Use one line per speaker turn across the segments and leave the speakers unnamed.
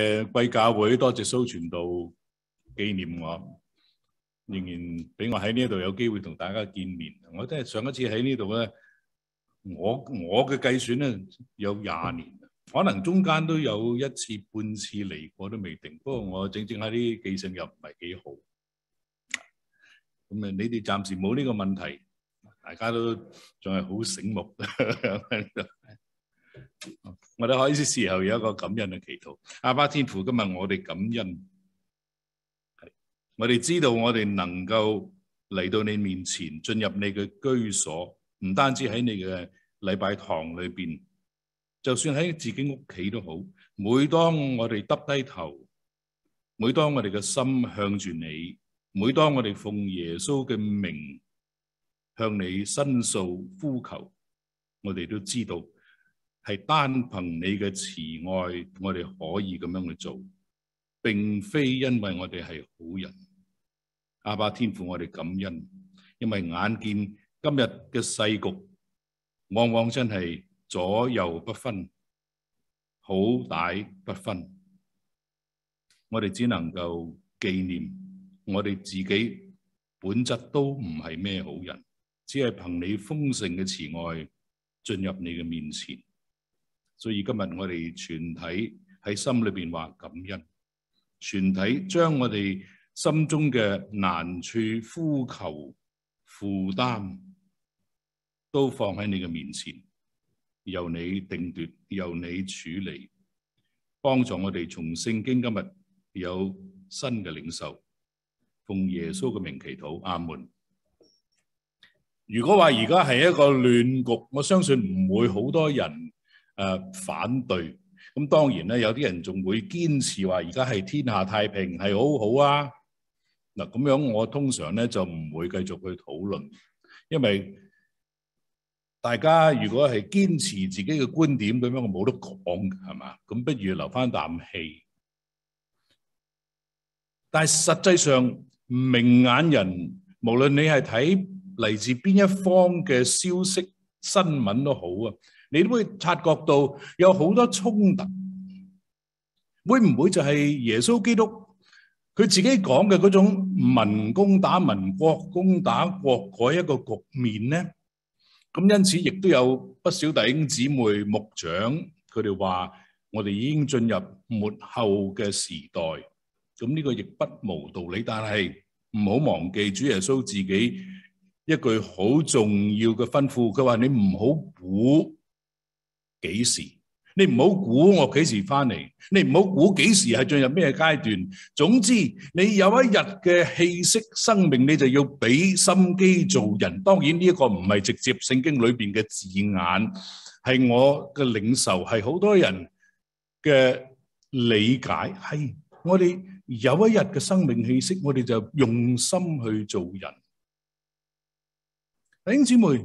貴教會多謝蘇傳道紀念我，仍然俾我喺呢度有機會同大家見面。我真係上一次喺呢度咧，我嘅計算咧有20年，可能中間都有1次半次嚟過都未定。不過我正喺啲記性又唔係幾好，咁啊你哋暫時冇呢個問題，大家都仲係好醒目。我哋開始時候有一個感恩嘅祈禱。阿爸天父，今日我哋感恩，我哋知道我哋能夠嚟到你面前，進入你嘅居所，唔單止喺你嘅禮拜堂裏邊，就算喺自己屋企都好。每當我哋耷低頭，每當我哋嘅心向住你，每當我哋奉耶穌嘅名向你申訴呼求，我哋都知道係單憑你嘅慈愛，我哋可以咁樣去做，並非因為我哋係好人。阿爸天父，我哋感恩，因為眼見今日嘅世局，往往真係左右不分，好歹不分。我哋只能夠紀念我哋自己本質都唔係咩好人，只係憑你豐盛嘅慈愛進入你嘅面前。所以今日我哋全體喺心裏邊話感恩，全體將我哋心中嘅難處、呼求、負擔都放喺你嘅面前，由你定奪，由你處理，幫助我哋從聖經今日有新嘅領受。奉耶穌嘅名祈禱，阿門。如果話而家係一個亂局，我相信唔會好多人反對。咁當然咧，有啲人仲會堅持話而家係天下太平，係好好啊。嗱，咁樣我通常咧就唔會繼續去討論，因為大家如果係堅持自己嘅觀點咁樣，我冇得講，係嘛？咁不如留翻啖氣。但係實際上，明眼人無論你係睇嚟自邊一方嘅消息新聞都好啊，你都會察覺到有好多衝突。會唔會就係耶穌基督佢自己講嘅嗰種民攻打民、國攻打國嗰一個局面呢？咁因此亦都有不少弟兄姊妹牧長佢哋話我哋已經進入末後嘅時代。咁呢個亦不無道理，但係唔好忘記主耶穌自己一句好重要嘅吩咐，佢話你唔好估幾時，你唔好估我幾時翻嚟，你唔好估幾時係進入咩階段。總之你有一日嘅氣息生命，你就要俾心機做人。當然呢一個唔係直接聖經裏邊嘅字眼，係我嘅領受，係好多人嘅理解。係我哋有一日嘅生命氣息，我哋就用心去做人。弟兄姊妹，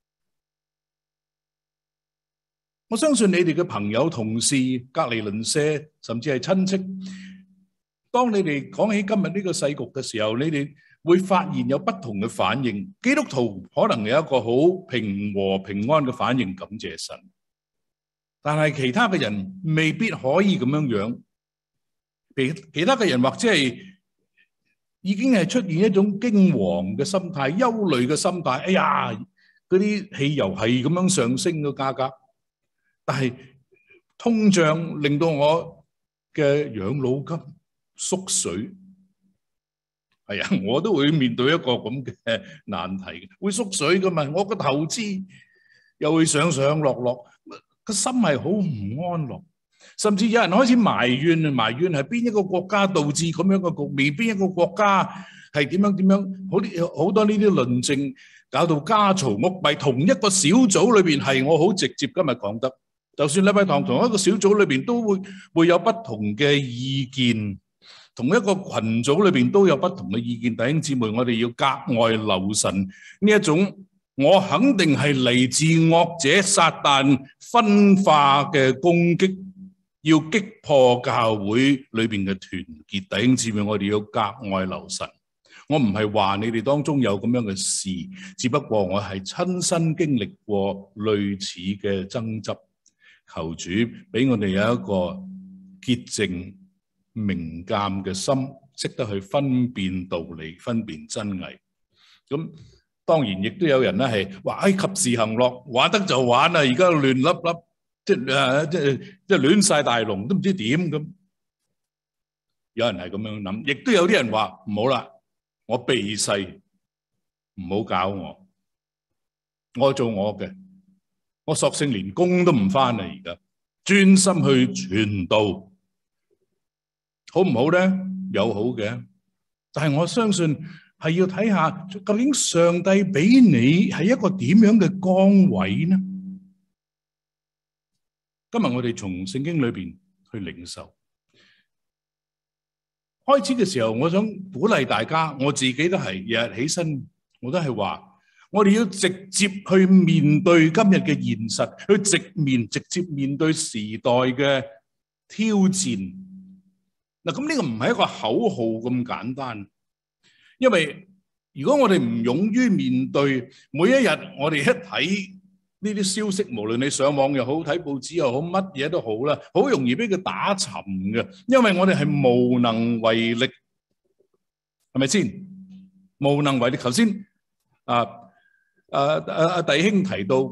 我相信你哋嘅朋友、同事、隔離鄰舍，甚至係親戚，當你哋講起今日呢個世局嘅時候，你哋會發現有不同嘅反應。基督徒可能有一個好平和平安嘅反應，感謝神。但係其他嘅人未必可以咁樣樣。其他嘅人或者係已經係出現一種驚惶嘅心態、憂慮嘅心態。哎呀，嗰啲汽油係咁樣上升嘅價格，但係通脹令到我嘅養老金縮水。係啊，我都會面對一個咁嘅難題，會縮水噶嘛。我個投資又會上上落落，個心係好唔安樂。甚至有人開始埋怨係邊一個國家導致咁樣嘅局面，邊一個國家係點樣，好多呢啲論證搞到家嘈屋閉。同一個小組裏邊係我好直接今日講得，就算禮拜堂同一個小組裏邊都會有不同嘅意見，同一個群組裏邊都有不同嘅意見。弟兄姊妹，我哋要格外留神呢一種，我肯定係嚟自惡者撒旦分化嘅攻擊，要擊破教會裏邊嘅團結。弟兄姊妹，我哋要格外留神。我唔係話你哋當中有咁樣嘅事，只不過我係親身經歷過類似嘅爭執。求主俾我哋有一個潔淨明鑑嘅心，識得去分辨道理、分辨真偽。咁當然亦都有人咧係話，及時行樂，玩得就玩啦，而家亂粒粒，即係亂晒大龍，都唔知點咁。有人係咁樣諗，亦都有啲人話唔好啦，我避世，唔好搞我，我做我嘅，我索性連工都唔返啦，而家專心去傳道，好唔好咧？有好嘅，但係我相信係要睇下究竟上帝俾你係一個點樣嘅崗位呢？今日我哋從聖經裏邊去領受。開始嘅時候，我想鼓勵大家，我自己都係日日起身，我都係話，我哋要直接去面對今日嘅現實，去直接面對時代嘅挑戰。嗱，咁呢個唔係一個口號咁簡單，因為如果我哋唔勇於面對，每一日我哋一睇呢啲消息，無論你上網又好，睇報紙又好，乜嘢都好啦，好容易俾佢打沉嘅，因為我哋係無能為力，係咪先？無能為力。頭先弟兄提到，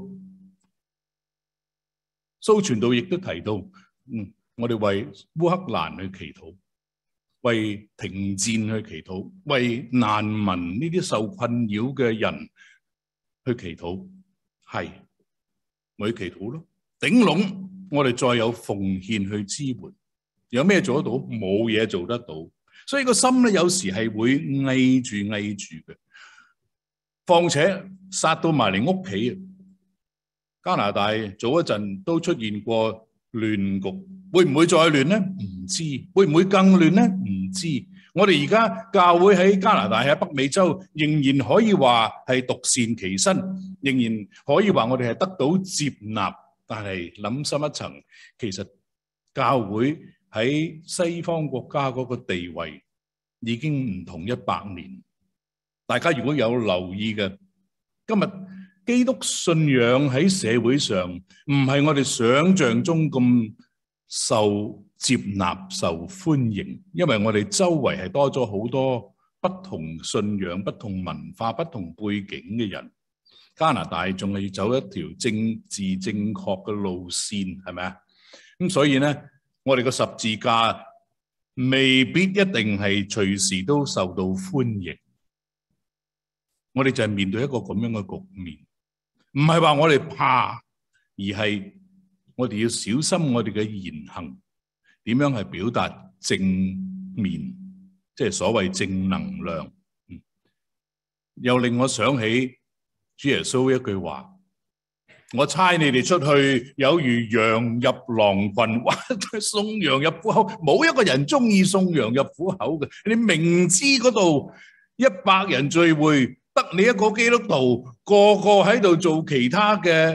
蘇傳道亦都提到，我哋為烏克蘭去祈禱，為停戰去祈禱，為難民呢啲受困擾嘅人去祈禱，係。咪祈禱咯，頂籠我哋再有奉獻去支援，有咩做得到？冇嘢做得到，所以個心咧有時係會翳住嘅。況且殺到埋嚟屋企，加拿大早一陣都出現過亂局，會唔會再亂呢？唔知，會唔會更亂呢？唔知。我哋而家教會喺加拿大喺北美洲，仍然可以話係獨善其身，仍然可以話我哋係得到接納。但係諗深一層，其實教會喺西方國家嗰個地位已經唔同100年。大家如果有留意嘅，今日基督信仰喺社會上唔係我哋想象中咁受接納、受歡迎，因為我哋周圍係多咗好多不同信仰、不同文化、不同背景嘅人。加拿大仲係要走一條政治正確嘅路線，係咪啊？咁所以呢，我哋個十字架未必一定係隨時都受到歡迎。我哋就係面對一個咁樣嘅局面，唔係話我哋怕，而係我哋要小心我哋嘅言行。點樣係表達正面，即係所謂正能量。又令我想起主耶穌一句話：我差你哋出去，有如羊入狼群，哇！送羊入虎口，冇一個人中意送羊入虎口嘅。你明知嗰度100人聚會，得你一個基督徒，個個喺度做其他嘅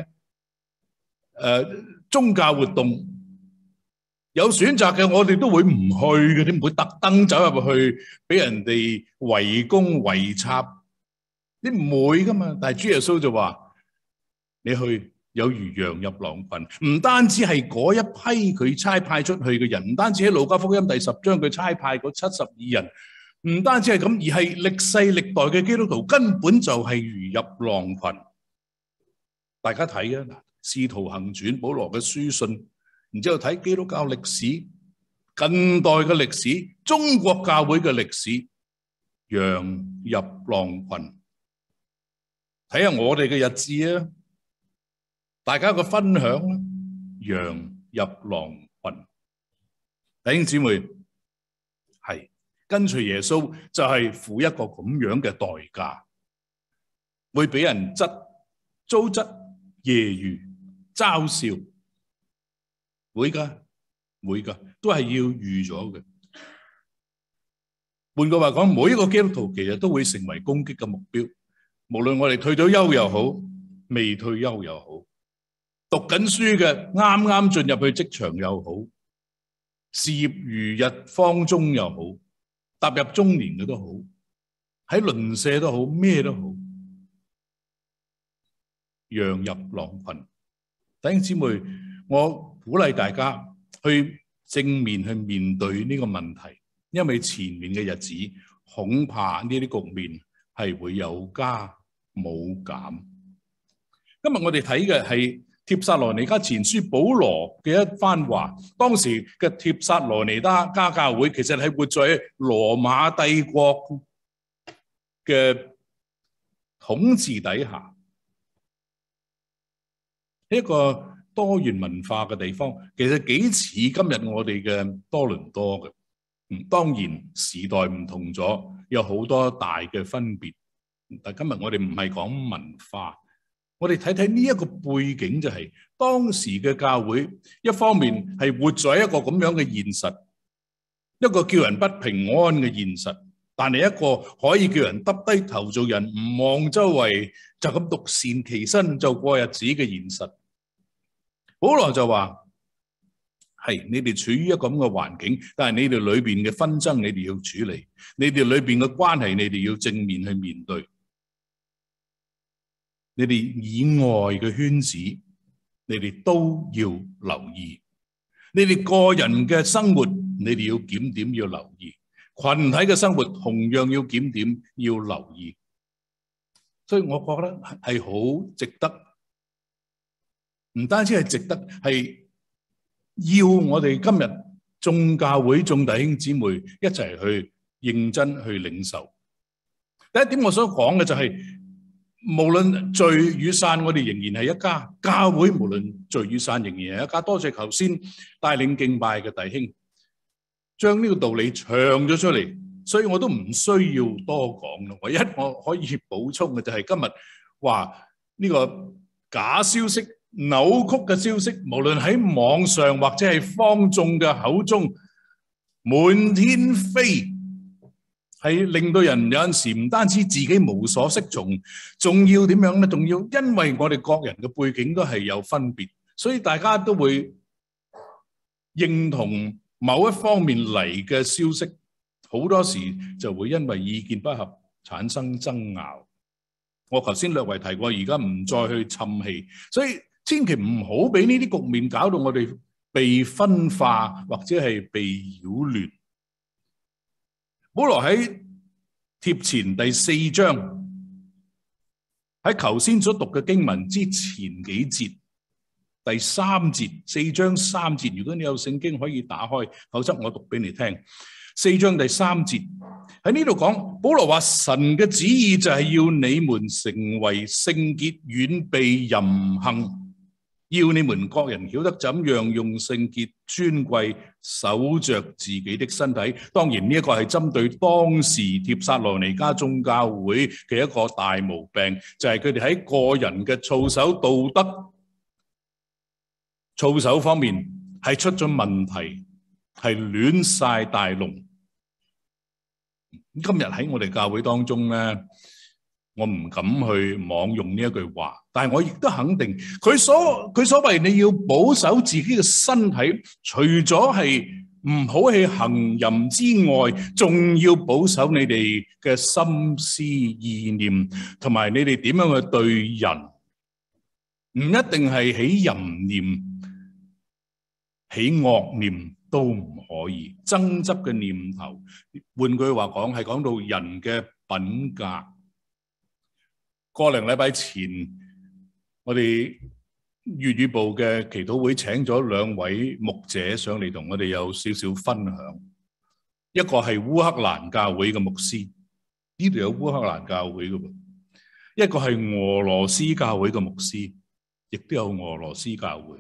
宗教活動。有選擇嘅，我哋都會唔去嘅，你唔會特登走入去俾人哋圍攻圍插，你唔會噶嘛。但係主耶穌就話：你去有如羊入狼群，唔單止係嗰一批佢差派出去嘅人，唔單止喺路加福音第10章佢差派嗰72人，唔單止係咁，而係歷世歷代嘅基督徒根本就係如入狼群。大家睇啊，《使徒行傳》保羅嘅書信。然之後睇基督教歷史、近代嘅歷史、中國教會嘅歷史，羊入狼群。睇下我哋嘅日子啊，大家嘅分享啦，羊入狼群。弟兄姊妹，係跟隨耶穌就係付一個咁樣嘅代價，會俾人糟質、揶揄、嘲笑。會噶，都係要預咗嘅。換句話講，每一個基督徒其實都會成為攻擊嘅目標。無論我哋退咗休又好，未退休又好，讀緊書嘅，啱啱進入去職場又好，事業如日方中又好，踏入中年嘅都好，喺鄰舍都好，咩都好，羊入狼群。弟兄姊妹，我鼓勵大家去正面去面對呢個問題，因為前面嘅日子恐怕呢啲局面係會有加冇減。今日我哋睇嘅係帖撒羅尼迦前書保羅嘅一番話。當時嘅帖撒羅尼迦教會其實係活在羅馬帝國嘅統治底下，一個多元文化嘅地方，其實幾似今日我哋嘅多倫多嘅。當然時代唔同咗，有好多大嘅分別。但今日我哋唔係講文化，我哋睇睇呢一個背景，就係當時嘅教會，一方面係活在一個咁樣嘅現實，一個叫人不平安嘅現實，但係一個可以叫人耷低頭做人，唔望周圍，就咁獨善其身就過日子嘅現實。保羅就話：係你哋處於一個咁嘅環境，但係你哋裏邊嘅紛爭，你哋要處理；你哋裏邊嘅關係，你哋要正面去面對。你哋以外嘅圈子，你哋都要留意；你哋個人嘅生活，你哋要檢點，要留意；群體嘅生活同樣要檢點，要留意。所以我覺得係好值得，唔單止係值得，係要我哋今日眾教會、眾弟兄姊妹一齊去認真去領受。第一點我想講嘅就係，無論聚與散，我哋仍然係一家。教會無論聚與散，仍然係一家。多謝頭先帶領敬拜嘅弟兄，將呢個道理唱咗出嚟，所以我都唔需要多講啦。唯一我可以補充嘅就係今日話呢個假消息、扭曲嘅消息，無論喺網上或者係坊眾嘅口中滿天飛，係令到人有陣時唔單止自己無所適從，仲要點樣咧？仲要因為我哋各人嘅背景都係有分別，所以大家都會認同某一方面嚟嘅消息，好多時就會因為意見不合產生爭拗。我頭先略為提過，而家唔再去氹氣，所以千祈唔好俾呢啲局面搞到我哋被分化或者係被擾亂。保羅喺帖前第4章，喺頭先所讀嘅經文之前幾節，第3節，4章3節。如果你有聖經可以打開，否則我讀俾你聽。4章第3節喺呢度講，保羅話神嘅旨意就係要你們成為聖潔，遠避淫行。要你們各人曉得怎樣用聖潔尊貴守着自己的身體。當然呢一個係針對當時帖撒羅尼迦眾教會嘅一個大毛病，就係佢哋喺個人嘅操守道德操守方面係出咗問題，係亂晒大龍。今日喺我哋教會當中咧，我唔敢去妄用呢一句話，但係我亦都肯定佢所謂你要保守自己嘅身體，除咗係唔好去行淫之外，仲要保守你哋嘅心思意念，同埋你哋點樣去對人，唔一定係起淫念、起惡念都唔可以。爭執嘅念頭，換句話講，係講到人嘅品格。個零禮拜前，我哋粵語部嘅祈禱會請咗2位牧者上嚟同我哋有少少分享。一個係烏克蘭教會嘅牧師，呢度有烏克蘭教會嘅噃；一個係俄羅斯教會嘅牧師，亦都有俄羅斯教會。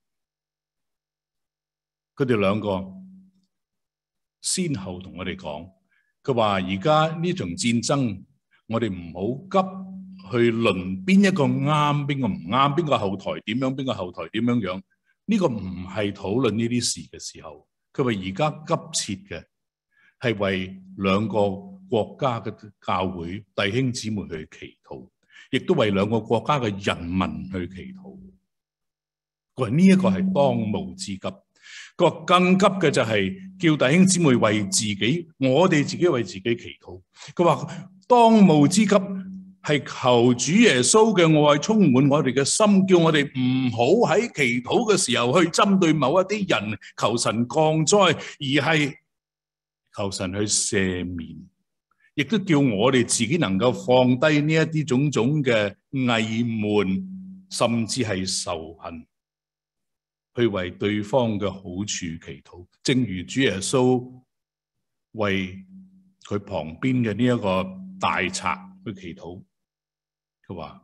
佢哋2個先後同我哋講，佢話而家呢場戰爭，我哋唔好急去論邊一個啱，邊個唔啱，邊個後台點樣，邊個後台點樣樣。呢個唔係討論呢啲事嘅時候。佢話而家急切嘅係為2個國家嘅教會弟兄姊妹去祈禱，亦都為2個國家嘅人民去祈禱。佢話呢一個係當務之急。佢話更急嘅就係叫弟兄姊妹為自己，我哋自己為自己祈禱。佢話當務之急係求主耶穌嘅愛充滿我哋嘅心，叫我哋唔好喺祈禱嘅時候去針對某一啲人求神降災，而係求神去赦免，亦都叫我哋自己能夠放低呢一啲種種嘅翳悶，甚至係仇恨，去為對方嘅好處祈禱。正如主耶穌為佢旁邊嘅呢一個大賊去祈禱，佢話：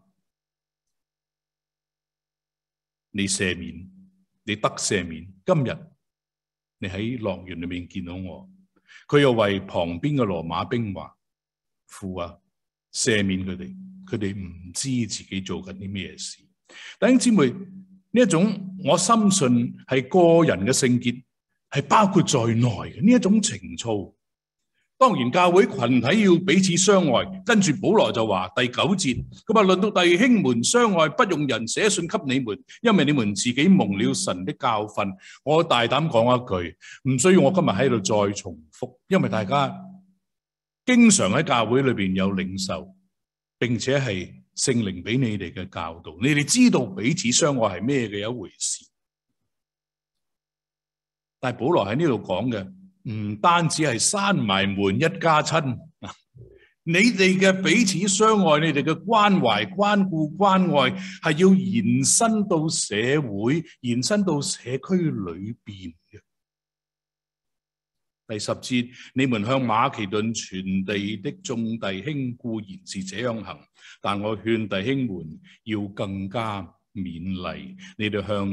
你赦免，你得赦免。今日你喺樂園裏面見到我。佢又為旁邊嘅羅馬兵話：父啊，赦免佢哋，佢哋唔知自己做緊啲咩事。弟兄姊妹，呢一種我深信係個人嘅聖潔，係包括在內嘅呢一種情操。當然教會群體要彼此相愛，跟住保羅就話第9節，佢話論到弟兄們相愛，不用人寫信給你們，因為你們自己蒙了神的教訓。我大膽講一句，唔需要我今日喺度再重複，因為大家經常喺教會裏邊有領受，並且係聖靈俾你哋嘅教導，你哋知道彼此相愛係咩嘅一回事。但係保羅喺呢度講嘅，唔單止係閂埋門一家親，你哋嘅彼此相愛，你哋嘅關懷、關顧、關愛，係要延伸到社會、延伸到社區裏邊嘅。第10節，你們向馬其頓全地的眾弟兄固然是這樣行，但我勸弟兄們要更加勉勵。你哋向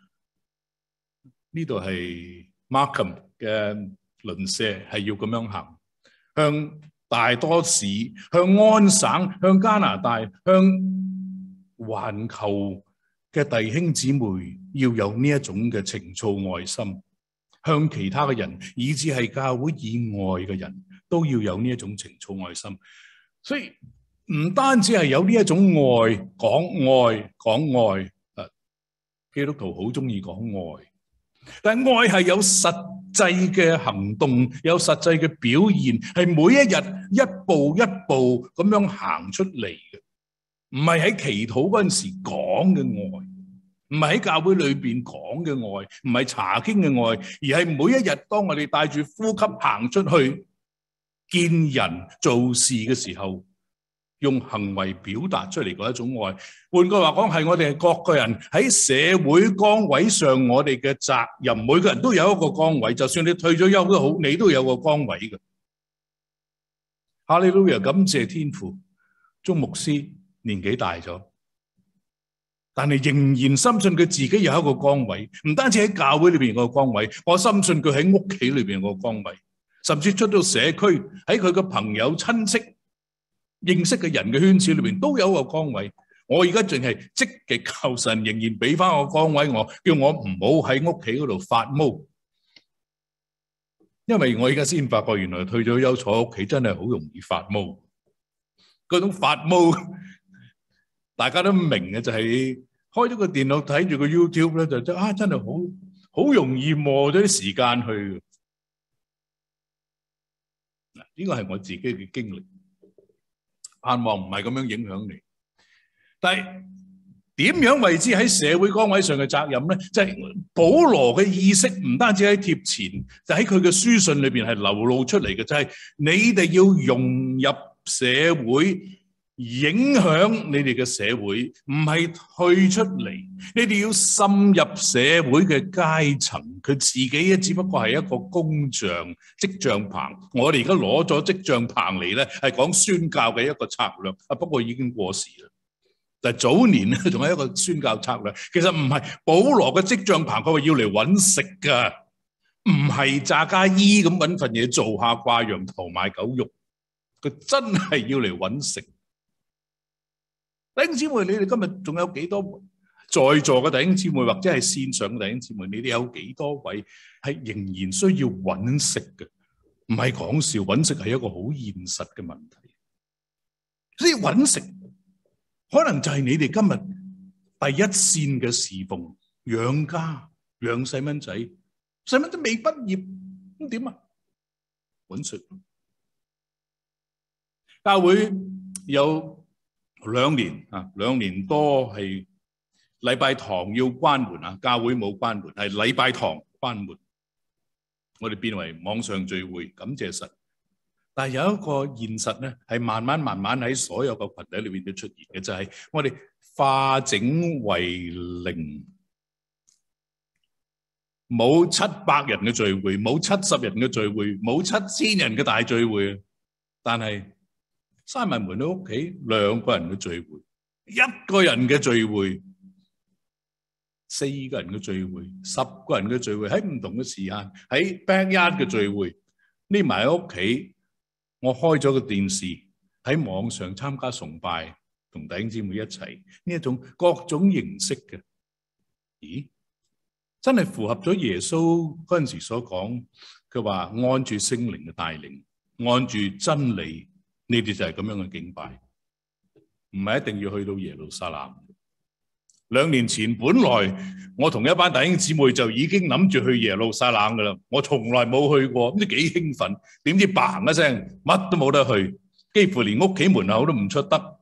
呢度係 Markham 嘅鄰舍係要咁樣行，向大多市、向安省、向加拿大、向環球嘅弟兄姊妹要有呢一種嘅情操愛心，向其他嘅人，以至係教會以外嘅人都要有呢一種情操愛心。所以唔單止係有呢一種愛，講愛，基督徒好中意講愛。但愛係有實際嘅行動，有實際嘅表現，係每一日一步一步咁樣行出嚟嘅，唔係喺祈禱嗰陣時講嘅愛，唔係喺教會裏邊講嘅愛，唔係查經嘅愛，而係每一日當我哋帶住呼吸行出去見人做事嘅時候，用行為表達出嚟嗰一種愛。換句話講，係我哋各個人喺社會崗位上，我哋嘅責任，每個人都有一個崗位，就算你退咗休都好，你都有個崗位嘅。哈利路亞，感謝天父。鍾牧師年紀大咗，但係仍然深信佢自己有一個崗位，唔單止喺教會裏邊有個崗位，我深信佢喺屋企裏邊有個崗位，甚至出到社區，喺佢嘅朋友親戚認識嘅人嘅圈子裏邊都有個崗位。我而家淨係積極求神，仍然俾翻個崗位我，叫我唔好喺屋企嗰度發毛。因為我而家先發覺，原來退咗休坐屋企真係好容易發毛。嗰種發毛，大家都明嘅，就係開咗個電腦睇住個 YouTube 咧，就真係好容易磨咗啲時間去。嗱，呢個係我自己嘅經歷。盼望唔係咁樣影響你，但係點樣為之喺社會崗位上嘅責任咧？就係保羅嘅意識唔單止喺貼前，就喺佢嘅書信裏邊係流露出嚟嘅，就係你哋要融入社會，影響你哋嘅社會，唔係退出嚟，你哋要滲入社會嘅階層。佢自己咧只不過係一個工匠織帳棚，我哋而家攞咗織帳棚嚟咧，係講宣教嘅一個策略啊，不過已經過時啦。但係早年咧仲係一個宣教策略，其實唔係保羅嘅織帳棚，佢話要嚟揾食噶，唔係炸家衣咁揾份嘢做下掛羊頭賣狗肉，佢真係要嚟揾食。弟兄姊妹，你哋今日仲有幾多在座嘅弟兄姊妹，或者係線上嘅弟兄姊妹？你哋有幾多位係仍然需要揾食嘅？唔係講笑，揾食係一個好現實嘅問題。所以揾食可能就係你哋今日第一線嘅侍奉，養家、養細蚊仔，細蚊仔未畢業咁點啊？揾食。教會有 2年多係禮拜堂要關門啊，教會冇關門，係禮拜堂關門，我哋變為網上聚會，感謝神。但係有一個現實咧，係慢慢喺所有個群體裏邊都出現嘅，就係我哋化整為零，冇700人嘅聚會，冇70人嘅聚會，冇7000人嘅大聚會，但係閂埋門喺屋企2個人嘅聚會，1個人嘅聚會，4個人嘅聚會，10個人嘅聚會，喺唔同嘅時間，喺 backyard 嘅聚會，匿埋喺屋企，我開咗個電視喺網上參加崇拜，同弟兄姊妹一齊，呢一種各種形式嘅，咦，真係符合咗耶穌嗰陣時所講，佢話按住聖靈嘅帶領，按住真理，呢啲就係咁樣嘅敬拜，唔係一定要去到耶路撒冷。2年前本來我同一班弟兄姊妹就已經諗住去耶路撒冷噶啦，我從來冇去過，唔知幾興奮，點知嘭一聲乜都冇得去，幾乎連屋企門口都唔出得。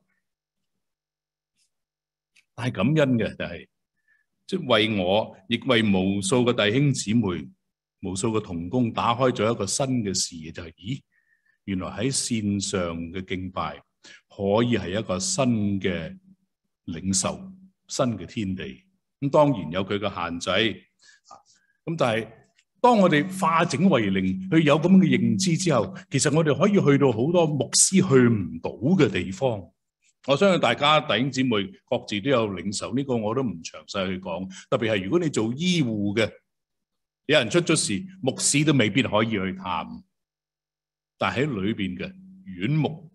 但係感恩嘅就係，即係為我，亦為無數嘅弟兄姊妹、無數嘅同工打開咗一個新嘅視野，就係咦，原來喺線上嘅敬拜可以係一個新嘅領受。新嘅天地，咁當然有佢嘅限制，咁但係當我哋化整為零，去有咁嘅認知之後，其實我哋可以去到好多牧師去唔到嘅地方。我相信大家弟兄姊妹各自都有領受，呢個我都唔詳細去講。特別係如果你做醫護嘅，有人出咗事，牧師都未必可以去探，但係喺裏邊嘅院牧、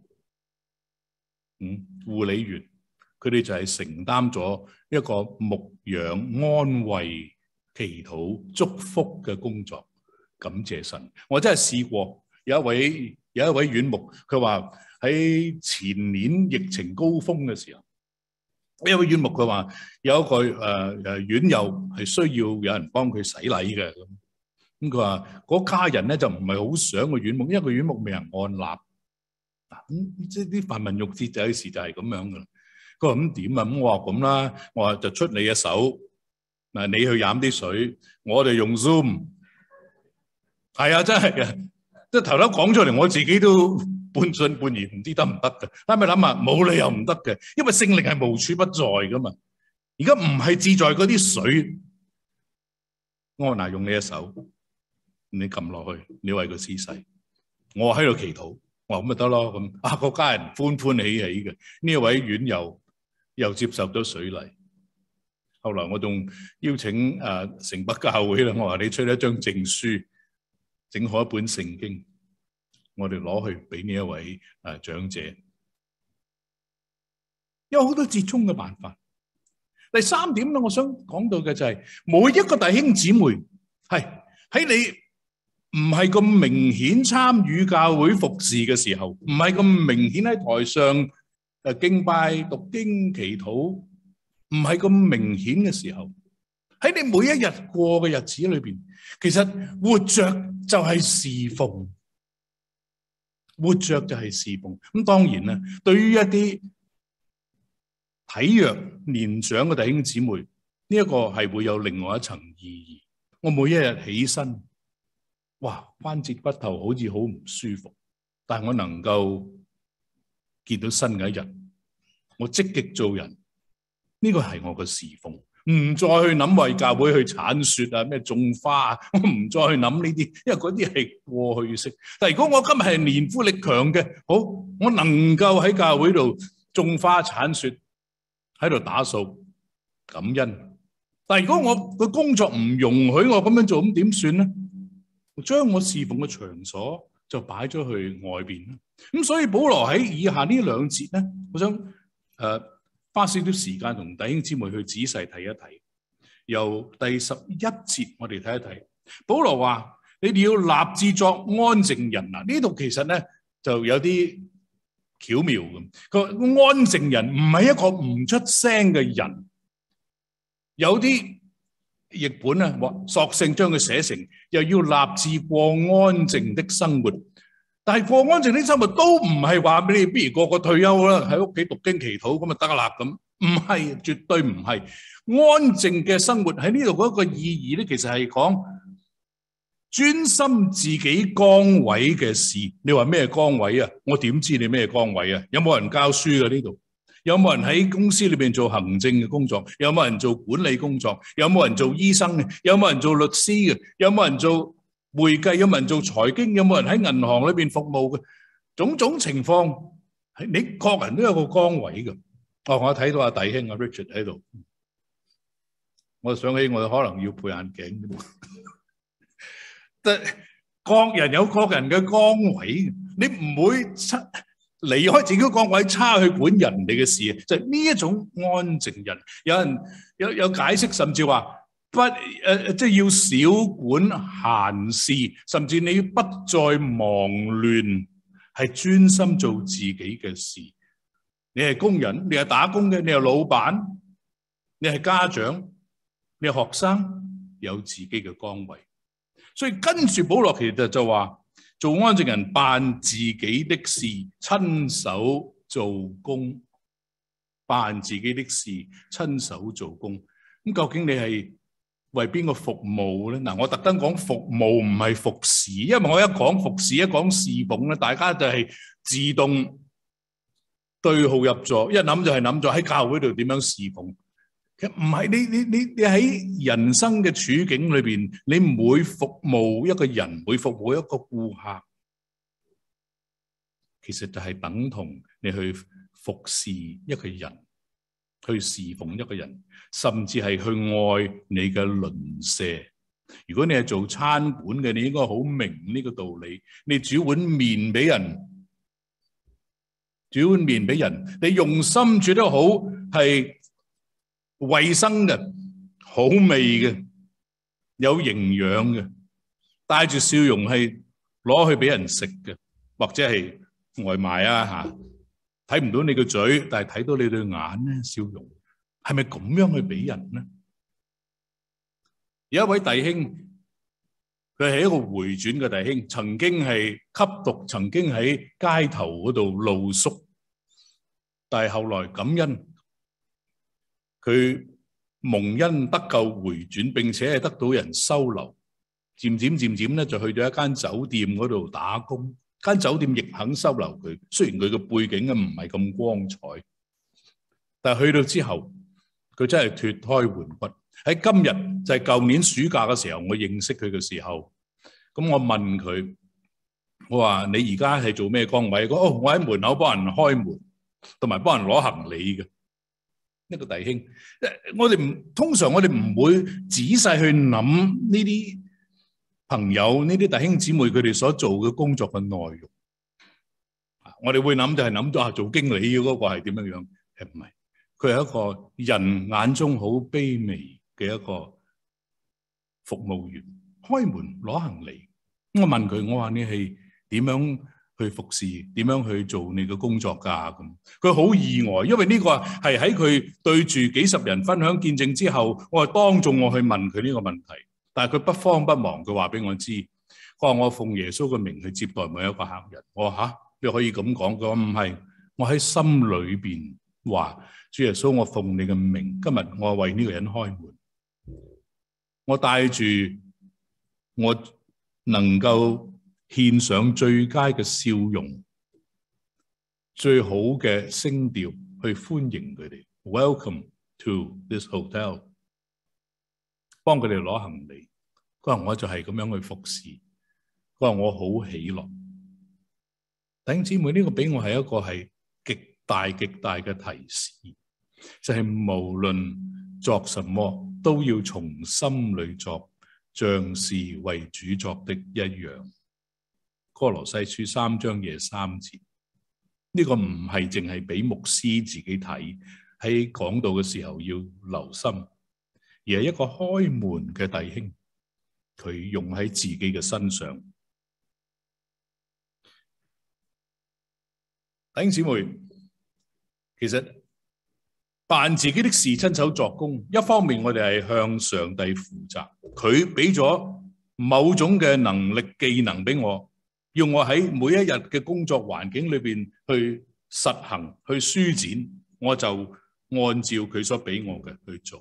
護理員。佢哋就係承擔咗一個牧養、安慰、祈禱、祝福嘅工作。感謝神，我真係試過有一位院牧，佢話喺前年疫情高峰嘅時候，有一位院牧佢話有一個院友係需要有人幫佢洗禮嘅，咁佢話嗰家人咧就唔係好想個院牧，因為個院牧未人按立。咁即係啲繁文縟節就有時就係咁樣噶啦。佢話咁點啊？咁我話咁啦，我話就出你嘅手，嗱，你去飲啲水，我哋用 Zoom。係啊，真係嘅，即係頭頭講出嚟，我自己都半信半疑，唔知得唔得嘅。但係諗下，冇理由唔得嘅，因為聖靈係無處不在噶嘛。而家唔係志在嗰啲水，我話嗱，用你嘅手，你撳落去，你為佢施洗，我喺度祈禱，我話咁咪得咯。咁啊，個家人歡歡喜喜嘅，呢一位院友又接受咗水禮，後來我仲邀請城北教會啦，我話你出一張證書，整好一本聖經，我哋攞去俾呢一位長者。有好多折衷嘅辦法。第3點咧，我想講到嘅就係每一個弟兄姊妹係喺你唔係咁明顯參與教會服侍嘅時候，唔係咁明顯喺台上敬拜、讀經、祈禱，唔係咁明顯嘅時候，喺你每一日過嘅日子裏邊，其實活着就係侍奉，活着就係侍奉。咁當然啦，對於一啲體弱年長嘅弟兄姊妹，呢一個係會有另外一層意義。我每一日起身，哇，關節骨頭好似好唔舒服，但係我能夠見到新嘅一日，我積極做人，呢個係我嘅侍奉，唔再去諗為教會去鏟雪啊，咩種花啊，我唔再去諗呢啲，因為嗰啲係過去式。但係如果我今日係年富力強嘅，好，我能夠喺教會度種花鏟雪，喺度打掃感恩。但係如果我個工作唔容許我咁樣做，咁點算咧？將我侍奉嘅場所就擺咗去外邊啦。咁所以保羅喺以下呢2節咧，我想花少少時間同弟兄姊妹去仔細睇一睇。由第11節我哋睇一睇，保羅話：你哋要立志作安靜人啊！呢度其實咧就有啲巧妙咁。佢話安靜人唔係一個唔出聲嘅人，有啲譯本啊，索性將佢寫成又要立志過安靜的生活。 但係過安靜的生活都唔係話俾你，不如個個退休啦，喺屋企讀經祈禱咁就得啦咁，唔係，絕對唔係。安靜嘅生活喺呢度嗰個意義咧，其實係講專心自己崗位嘅事。你話咩崗位啊？我點知你咩崗位啊？有冇人教書嘅呢度？有冇人喺公司裏邊做行政嘅工作？有冇人做管理工作？有冇人做醫生嘅？有冇人做律師嘅？有冇人做會計？有冇人做財經？有冇人喺銀行裏邊服務嘅？種種情況，你各人都有個崗位嘅。哦，我睇到阿弟兄阿 Richard 喺度，我想起我可能要配眼鏡。但各人有各人嘅崗位，你唔會離開自己嘅崗位，差去管人哋嘅事，就係呢一種安靜人。有人有解釋，甚至話即係要少管閒事，甚至你不再忙亂，係專心做自己嘅事。你係工人，你係打工嘅，你係老闆，你係家長，你係學生，有自己嘅崗位。所以跟住保羅其實就話，做安靜人辦自己的事，親手做工，辦自己的事，親手做工。咁究竟你係為邊個服務咧？嗱，我特登講服務唔係服侍，因為我一講服侍，一講侍奉咧，大家就係自動對號入座，一諗就係諗咗喺教會度點樣侍奉。其實唔係，你喺人生嘅處境裏邊，你唔會服務一個人，會服務一個顧客，其實就係等同你去服侍一個人，去侍奉一個人，甚至係去愛你嘅鄰舍。如果你係做餐館嘅，你應該好明呢個道理。你煮碗麵俾人，煮碗麵俾人，你用心煮得好，係衛生嘅，好味嘅，有營養嘅，帶住笑容係攞去俾人食嘅，或者係外賣啊吓，睇唔到你個嘴，但係睇到你對眼咧，笑容係咪咁樣去俾人呢？有一位弟兄，佢係一個回轉嘅弟兄，曾經係吸毒，曾經喺街頭嗰度露宿，但係後來感恩。佢蒙恩得救回轉，並且係得到人收留，漸漸咧就去咗一間酒店嗰度打工。間酒店亦肯收留佢，雖然佢嘅背景唔係咁光彩，但係去到之後，佢真係脫胎換骨。喺今日就係舊年暑假嘅時候，我認識佢嘅時候，咁我問佢，我話你而家係做咩崗位？我喺門口幫人開門，同埋幫人攞行李嘅。呢個弟兄，通常我哋唔會仔細去諗呢啲朋友、呢啲弟兄姊妹佢哋所做嘅工作嘅內容。我哋會諗就係諗咗做經理嗰個係點樣樣，係唔係？佢係一個人眼中好卑微嘅一個服務員，開門攞行李。我問佢，我話你係點樣去服侍，點樣去做你嘅工作噶？咁佢好意外，因為呢個係喺佢對住幾十人分享見證之後，我係當眾我去問佢呢個問題，但係佢不慌不忙，佢話俾我知，佢話我奉耶穌嘅名去接待每一個客人。我話吓，你可以咁講？佢話唔係，我喺心裏邊話，主耶穌，我奉你嘅名，今日我為呢個人開門，我帶住我能夠獻上最佳嘅笑容、最好嘅聲調去歡迎佢哋。Welcome to this hotel， 幫佢哋攞行李。佢話我就係咁樣去服侍。佢話我好喜樂。弟兄姊妹，呢個俾我係一個係極大極大嘅提示，就係無論作什麼都要從心裏作，像是為主作的一樣。歌羅西書3章23節，呢個唔係淨係俾牧師自己睇，喺講道嘅時候要留心，而係一個開門嘅弟兄，佢用喺自己嘅身上。弟兄姊妹，其實辦自己的事，親手作工，一方面我哋係向上帝負責，佢俾咗某種嘅能力技能俾我， 要我喺每一日嘅工作環境裏邊去實行、去舒展，我就按照佢所俾我嘅去做，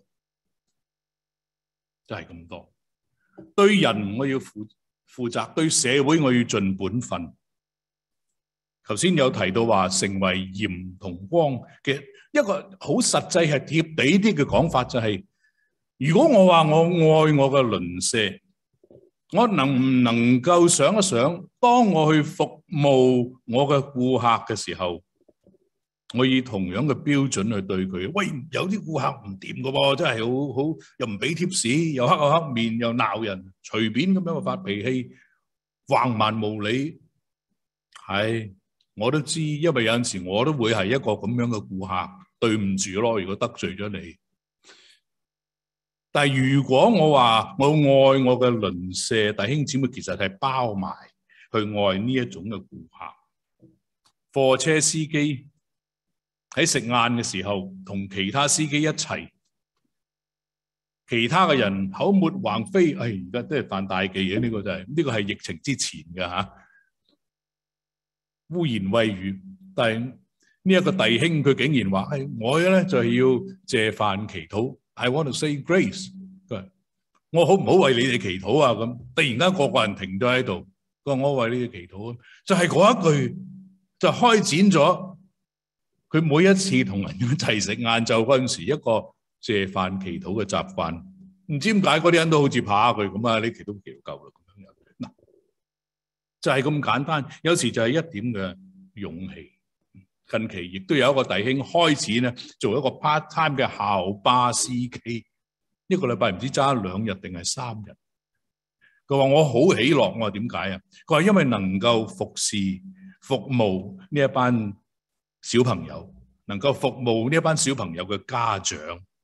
就係咁多。對人我要負責，對社會我要盡本分。頭先有提到話成為鹽同光嘅一個好實際係貼地啲嘅講法，就係如果我話我愛我嘅鄰舍，我能唔能夠想一想，當我去服務我嘅顧客嘅時候，我以同樣嘅標準去對佢。喂，有啲顧客唔掂㗎喎，真係好又唔俾貼士，又黑口黑面，又鬧人，隨便咁樣發脾氣，橫蠻無理。係，我都知，因為有陣時我都會係一個咁樣嘅顧客，對唔住咯，如果得罪咗你。但係如果我話我愛我嘅鄰舍弟兄姊妹，其實係包埋去愛呢一種嘅顧客。貨車司機喺食晏嘅時候同其他司機一齊，其他嘅人口沫橫飛，而家都係犯大忌嘅，呢個就係呢個係疫情之前嘅吓，污言穢語。但係呢一個弟兄佢竟然話：我咧就係要謝飯祈禱。I want to say grace。我好唔好為你哋祈禱啊？咁突然間個人停咗喺度，佢話我為你哋祈禱，就係嗰一句就開展咗佢每一次同人一齊食晏晝嗰陣時一個謝飯祈禱嘅習慣。唔知點解嗰啲人都好似怕佢咁啊！你祈禱祈夠啦咁樣。嗱，就係咁簡單。有時就係一點嘅勇氣。近期亦都有一個弟兄開始咧做一個 part time 嘅校巴司機，一個禮拜唔知揸2日定係3日。佢話我好喜樂，我話點解啊？佢話因為能夠服務呢一班小朋友，能夠服務呢一班小朋友嘅家長。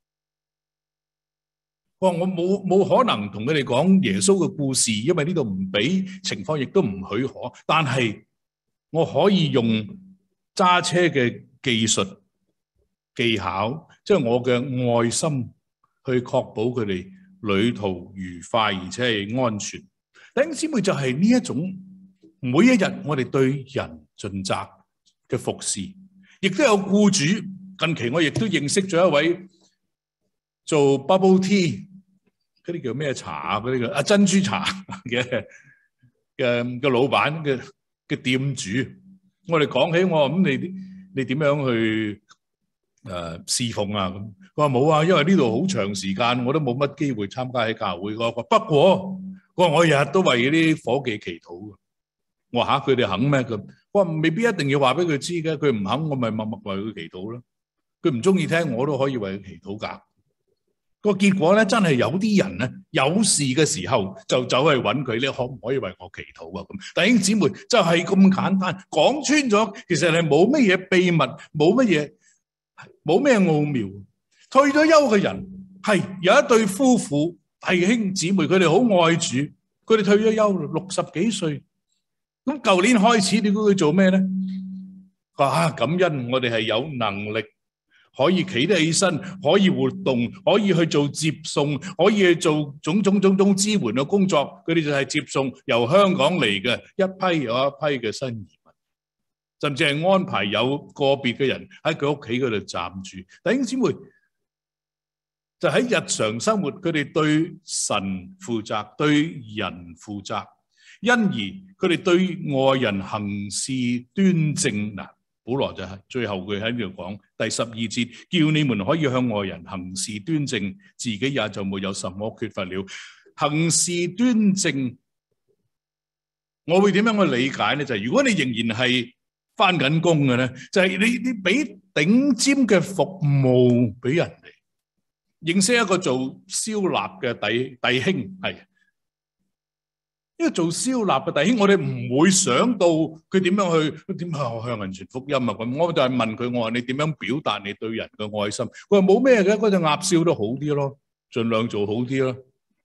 佢話我冇可能同佢哋講耶穌嘅故事，因為呢度唔俾，情況亦都唔許可。但係我可以用揸車嘅技術技巧，即係我嘅愛心去確保佢哋旅途愉快，而且係安全。弟兄姊妹，就係呢一種每一日我哋對人盡責嘅服侍，亦都有僱主。近期我亦都認識咗一位做 bubble tea 嗰啲叫咩茶啊，嗰啲叫珍珠茶嘅老闆嘅店主。我哋講起，我話咁你點樣去侍奉啊？咁佢話冇啊，因為呢度好長時間，我都冇乜機會參加喺教會。不過我日日都為啲伙計祈禱。我話佢哋肯咩？我話未必一定要話俾佢知嘅，佢唔肯我咪默默為佢祈禱咯。佢唔中意聽，我都可以為佢祈禱噶。個結果咧，真係有啲人咧有事嘅時候就走去揾佢，你可唔可以為我祈禱啊？咁弟兄姊妹就係咁簡單，講穿咗，其實係冇乜嘢秘密，冇咩奧妙。退咗休嘅人係有一對夫婦弟兄姊妹，佢哋好愛主，佢哋退咗休60幾歲。咁舊年開始，你估佢做咩咧？感恩我哋係有能力。可以企得起身，可以活動，可以去做接送，可以去做種種支援嘅工作。佢哋就係接送由香港嚟嘅一批又一批嘅新移民，甚至係安排有個別嘅人喺佢屋企嗰度暫住。弟兄姊妹就喺日常生活，佢哋對神負責，對人負責，因而佢哋對外人行事端正嗱。保羅就係最後佢喺呢度講第12節，叫你們可以向外人行事端正，自己也就沒有什麼缺乏了。行事端正，我會點樣去理解呢？就係如果你仍然係返緊工嘅咧，就係你俾頂尖嘅服務俾人哋。認識一個做燒臘嘅弟兄係。因為做燒臘嘅弟兄，我哋唔會想到佢點樣向人傳福音啊！咁我就係問佢，我話你點樣表達你對人嘅愛心？佢話冇咩嘅，嗰隻鴨燒都好啲咯，盡量做好啲咯。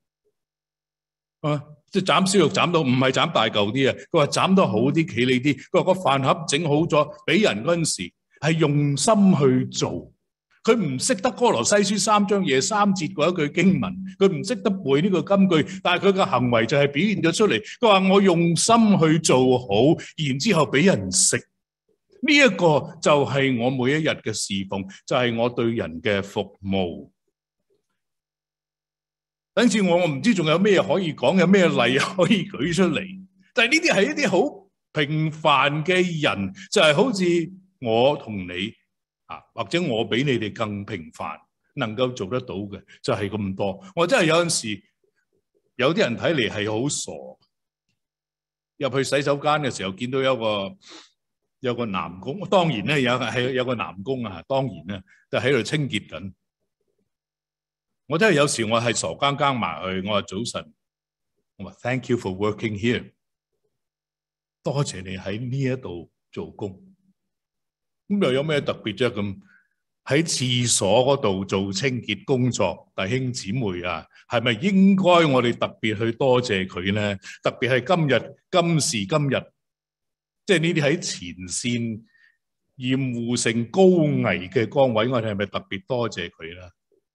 即係斬燒肉斬到唔係斬大嚿啲啊！佢話斬得好啲，企理啲。佢話個飯盒整好咗，俾人嗰陣時係用心去做。 佢唔識得歌羅西書3章23節嗰一句經文，佢唔識得背呢個金句，但係佢嘅行為就係表現咗出嚟。佢話我用心去做好，然之後俾人食。呢一個就係我每一日嘅侍奉，就係我對人嘅服務。等住我唔知仲有咩可以講，有咩例可以舉出嚟。但係呢啲係一啲好平凡嘅人，就係好似我同你或者我比你哋更平凡，能夠做得到嘅就係咁多。我真係有陣時，有啲人睇嚟係好傻。入去洗手間嘅時候，見到有個男工，當然咧有個男工啊，當然咧就喺度清潔緊。我真係有時我係傻更更埋去，我話早晨，我話 Thank you for working here， 多謝你喺呢一度做工。咁又有咩特別啫？咁喺廁所嗰度做清潔工作，弟兄姊妹啊，係咪應該我哋特別去多謝佢咧？特別係今時今日，即係呢啲喺前線厭惡性高危嘅崗位，我哋係咪特別多謝佢咧？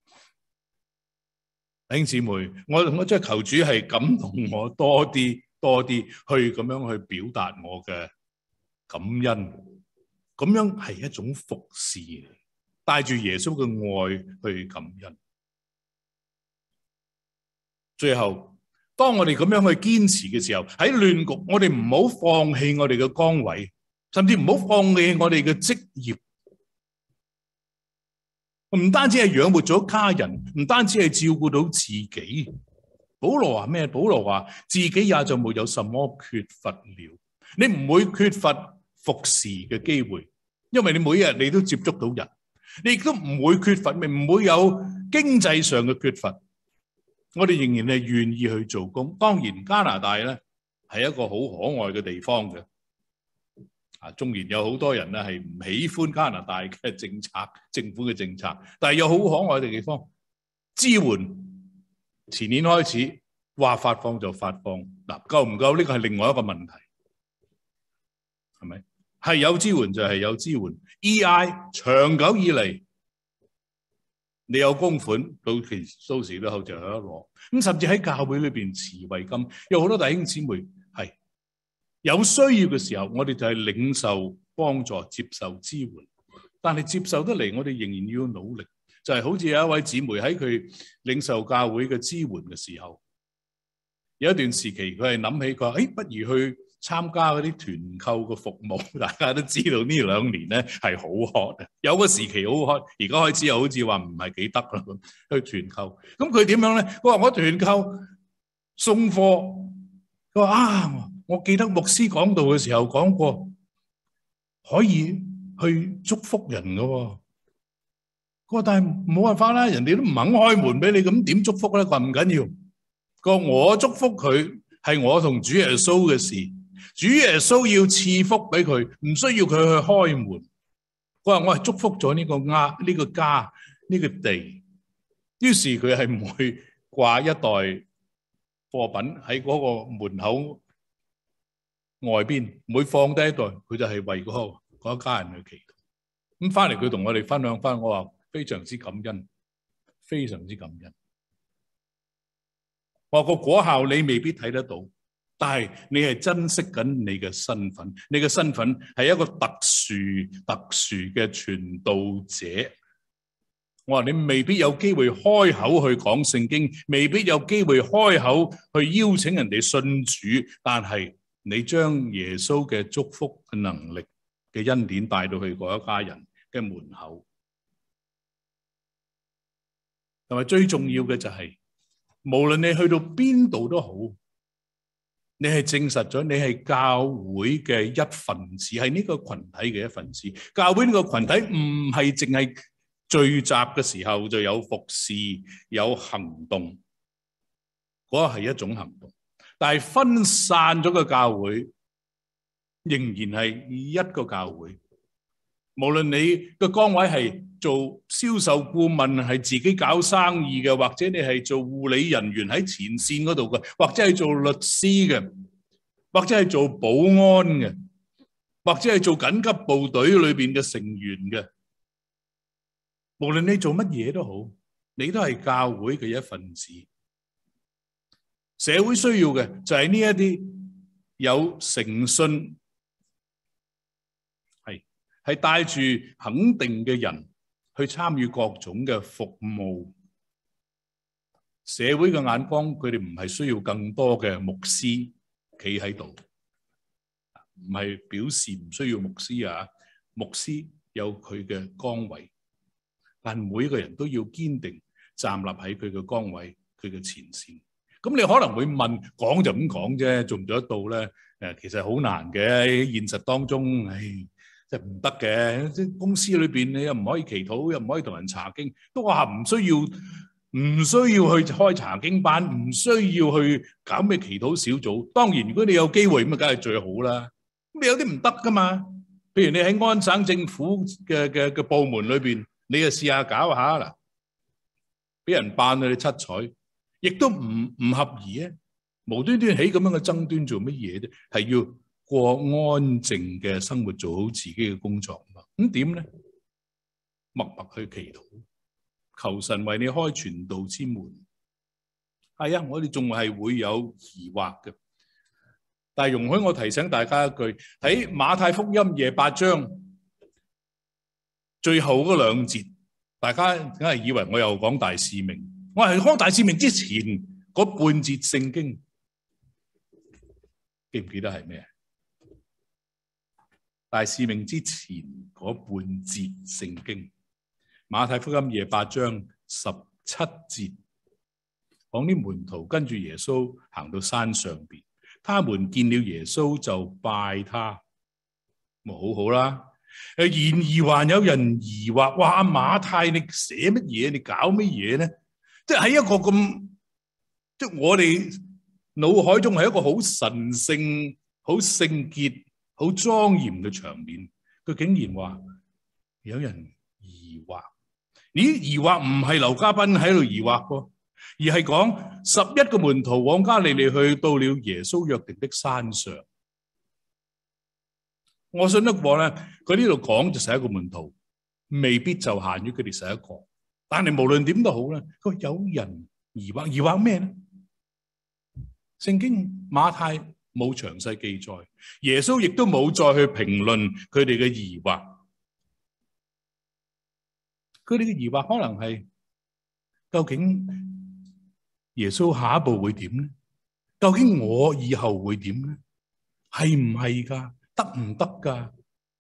弟兄姊妹，我真係求主係感動我多啲去咁樣去表達我嘅感恩。咁樣係一種服侍，帶住耶穌嘅愛去感恩。最後，當我哋咁樣去堅持嘅時候，喺亂局，我哋唔好放棄我哋嘅崗位，甚至唔好放棄我哋嘅職業。唔單止係養活咗家人，唔單止係照顧到自己。保羅話咩？保羅話自己也就沒有什麼缺乏了。你唔會缺乏服侍嘅機會，因為你每日你都接觸到人，你亦都唔會缺乏，唔會有經濟上嘅缺乏。我哋仍然係願意去做工。當然加拿大咧係一個好可愛嘅地方嘅。縱然有好多人咧係唔喜歡加拿大嘅政策，政府嘅政策，但係有好可愛嘅地方，支援前年開始話發放就發放，嗱，夠唔夠呢個係另外一個問題，係咪？係有支援就係有支援。EI 長久以嚟，你有供款到時都好似有得攞。咁甚至喺教會裏邊慈惠金，有好多弟兄姊妹係有需要嘅時候，我哋就係領受幫助、接受支援。但係接受得嚟，我哋仍然要努力。就係好似有一位姊妹喺佢領受教會嘅支援嘅時候，有一段時期佢係諗起，佢話：不如去參加嗰啲團購嘅服務。大家都知道呢2年咧係好 hot，有個時期好 hot，而家開始又好似話唔係幾得啦。去團購，咁佢點樣咧？佢話我團購送貨，佢話我記得牧師講道嘅時候講過，可以去祝福人㗎喎。佢話但係冇辦法啦，人哋都唔肯開門俾你，咁點祝福咧？佢話唔緊要，佢話我祝福佢係我同主耶穌嘅事，主耶穌要賜福俾佢，唔需要佢去開門。佢話我係祝福咗呢個家呢個地，於是佢係唔會掛一袋貨品喺嗰個門口外邊，唔會放低一袋，佢就係為嗰一家人去祈禱。咁翻嚟佢同我哋分享翻，我話非常之感恩，非常之感恩。我話個果效你未必睇得到，但係你係珍惜緊你嘅身份，你嘅身份係一個特殊嘅傳道者。我話你未必有機會開口去講聖經，未必有機會開口去邀請人哋信主，但係你將耶穌嘅祝福嘅能力嘅恩典帶到去嗰一家人嘅門口。同埋最重要嘅就係，無論你去到邊度都好，你係證實咗你係教會嘅一份子，係呢個群體嘅一份子。教會呢個群體唔係淨係聚集嘅時候就有服侍有行動，嗰個係一種行動。但係分散咗嘅教會，仍然係一個教會。無論你嘅崗位係做銷售顧問，係自己搞生意嘅，或者你係做護理人員喺前線嗰度嘅，或者係做律師嘅，或者係做保安嘅，或者係做緊急部隊裏邊嘅成員嘅， 無論你做乜嘢都好，你都係教會嘅一份子。社會需要嘅就係呢一啲有誠信，係帶住肯定嘅人去參與各種嘅服務。社會嘅眼光，佢哋唔係需要更多嘅牧師企喺度，唔係表示唔需要牧師啊。牧師有佢嘅崗位，但每一個人都要堅定站立喺佢嘅崗位，佢嘅前線。咁你可能會問，講就咁講啫，做唔做得到咧？其實好難嘅，喺現實當中，即係唔得嘅。即係公司裏邊，你又唔可以祈禱，又唔可以同人查經，都話唔需要去開查經班，唔需要去搞咩祈禱小組。當然，如果你有機會咁啊，梗係最好啦。咁你有啲唔得噶嘛？譬如你喺安省政府嘅部門裏邊，你就試下搞下嗱，俾人扮到你七彩。亦都唔合宜啊！無端端起咁樣嘅爭端做乜嘢啫？係要過安靜嘅生活，做好自己嘅工作嘛。咁點咧？默默去祈禱，求神為你開傳道之門。係啊，我哋仲係會有疑惑嘅。但係容許我提醒大家一句：喺馬太福音8章最後嗰兩節，大家梗係以為我又講大使命。我係講大使命之前嗰半節聖經，記唔記得係咩？大使命之前嗰半節聖經，馬太福音8章17節，講啲門徒跟住耶穌行到山上邊，他們見了耶穌就拜他，咪好好啦。然而還有人疑惑，哇！馬太你寫乜嘢？你搞乜嘢呢？即係喺一個咁，即係我哋腦海中係一個好神聖、好聖潔、好莊嚴嘅場面，佢竟然話有人疑惑。咦？疑惑唔係劉嘉賓喺度疑惑噃，而係講11個門徒往加利利去，到了耶穌約定的山上。我信得過咧，佢呢度講就11個門徒，未必就限於佢哋11個。但係無論點都好咧，佢有人疑惑，疑惑咩咧？聖經馬太冇詳細記載，耶穌亦都冇再去評論佢哋嘅疑惑。佢哋嘅疑惑可能係究竟耶穌下一步會點咧？究竟我以後會點咧？係唔係噶？得唔得噶？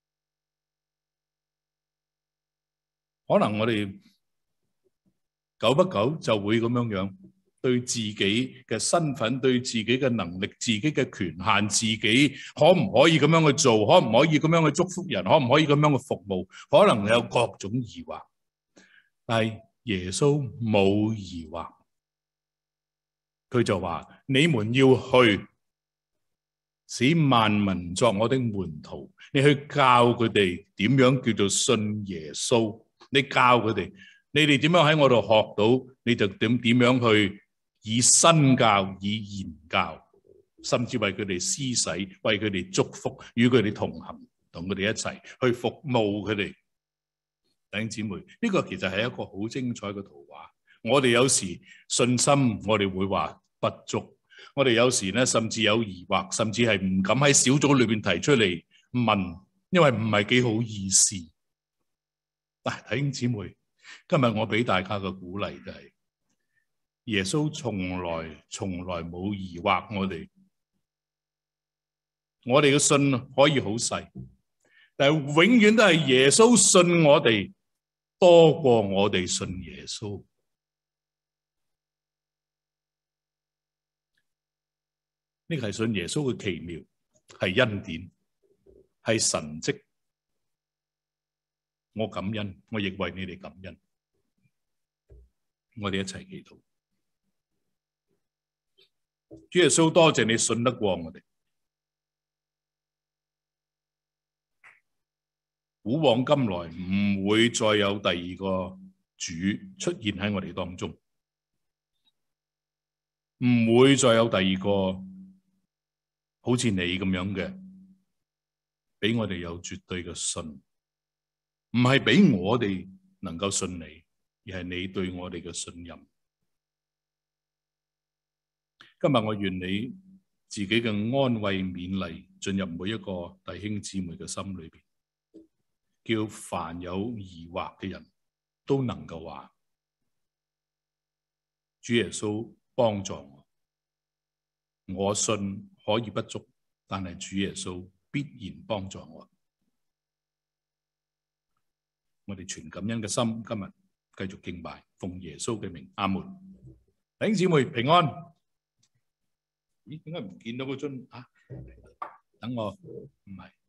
可能我哋久不久就會咁樣對自己嘅身份、對自己嘅能力、自己嘅權限、自己可唔可以咁樣去做，可唔可以咁樣去祝福人，可唔可以咁樣去服務，可能有各種疑惑。但係耶穌冇疑惑，佢就話：你們要去，使萬民作我的門徒。你去教佢哋點樣叫做信耶穌，你教佢哋。你哋點樣喺我度學到，你就點樣去以身教、以言教，甚至為佢哋施洗，為佢哋祝福，與佢哋同行，同佢哋一齊去服務佢哋。弟兄姊妹，呢個其實係一個好精彩嘅圖畫。我哋有時信心，我哋會話不足；我哋有時咧，甚至有疑惑，甚至係唔敢喺小組裏邊提出嚟問，因為唔係幾好意思。但係弟兄姊妹，今日我俾大家嘅鼓勵就係，耶穌從來冇疑惑我哋。我哋嘅信可以好細，但係永遠都係耶穌信我哋多過我哋信耶穌。呢個係信耶穌嘅奇妙，係恩典，係神蹟。我感恩，我亦為你哋感恩。我哋一齊祈禱。主耶穌，多謝你信得過我哋。古往今來唔會再有第二個主出現喺我哋當中，唔會再有第二個好似你咁樣嘅，俾我哋有絕對嘅信。唔係俾我哋能夠信你，而係你對我哋嘅信任。今日我願你自己嘅安慰勉勵進入每一個弟兄姊妹嘅心裏邊，叫凡有疑惑嘅人都能夠話：主耶穌幫助我。我信可以不足，但係主耶穌必然幫助我。我哋全感恩嘅心，今日繼續敬拜，奉耶穌嘅名，阿門。弟兄姊妹平安。咦？點解唔見到嗰樽啊？等我，唔係。